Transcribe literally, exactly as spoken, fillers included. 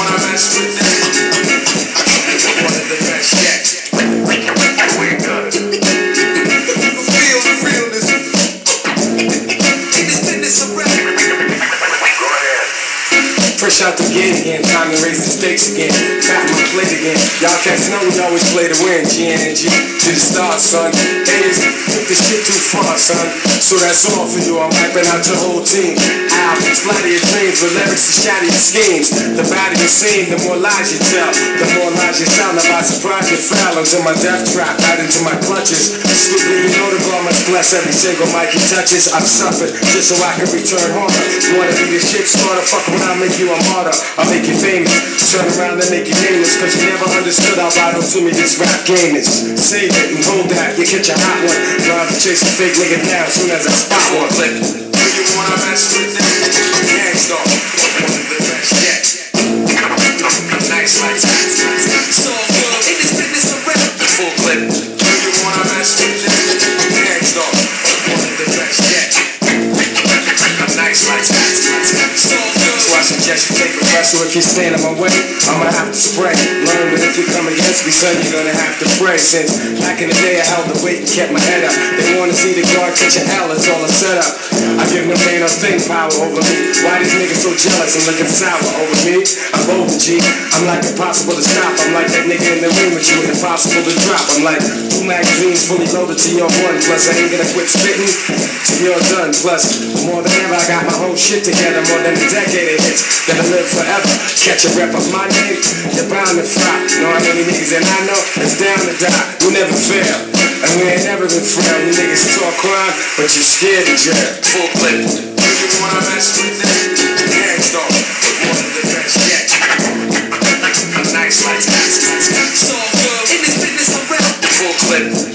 wanna mess with them? One of the best yet. We're good. Feel the realness. In this business of rap. Go ahead. Fresh out the gate again, time to raise the stakes again. Tap my plate again. Y'all cats know we always play to win. G N G to the start, son. Haters took this shit too far, son. So that's all for you. I'm wiping out your whole team. I'll splatter your dreams with lyrics to shatter your schemes. The badder you seem, the more lies you tell. The more lies you sound about surprise you fell into my death trap, right into my clutches. Stupid, you know the God must bless every single mic he touches. I've suffered just so I can return home. You wanna be the shit starter? Fuck around, make you a martyr. I'll make you famous. Turn around and make you nameless. Cause you never understood how vital to me this rap game is. Save it and hold that, you catch a hot one. Rhyme to chase a fake nigga down soon as I spot one. Clip. Do you wanna mess with them? Gangsta, one of the best yet. Nice like that. So good. In this business of rap. Full clip. Do you wanna mess with them? Gangsta, one of the best yet. Nice like that. So good. So I suggest you take a rest, or if you stand in my way, I'ma have to spray. Learn that if you come against me, son, you're gonna have to pray. Since back in the day I held the weight and kept my head up. They wanna see the guard catch an L, it's all a setup. I give no pain or thing power over me. Why these niggas so jealous and looking sour over me? I'm bold, G. I'm like impossible to stop. I'm like that nigga in the ring with you, impossible to drop. I'm like two magazines fully loaded to your one. Plus I ain't gonna quit spitting till you're done. Plus more than ever I got my whole shit together. More than a decade of hits that'll live forever. Catch a rep of my name, you're bound to flop. Know how many niggas that I know is down to die. We never fail, and we ain't never been frail. You niggas talk crime, but you're scared to jail. Full clip. Do you wanna mess with them? Gangsta, one of the best yet. Nice like that. So good. In this business of rap. Full clip.